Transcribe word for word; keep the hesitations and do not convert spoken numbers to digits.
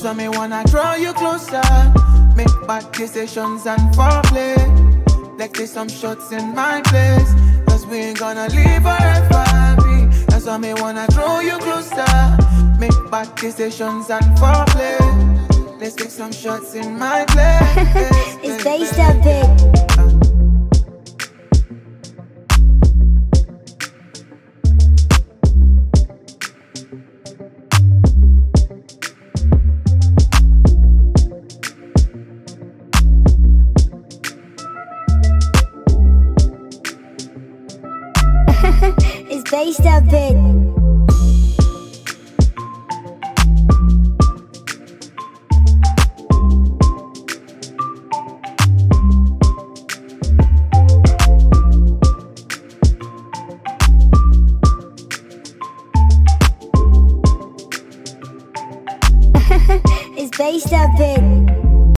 That's why me wanna draw you closer. Make bad decisions and foreplay. Like there's some shots in my place. Cause we ain't gonna live forever. That's why me wanna draw you closer. Make bad decisions and foreplay. Let's take some shots in my place. It's based up big. It's based up big. It's based up big.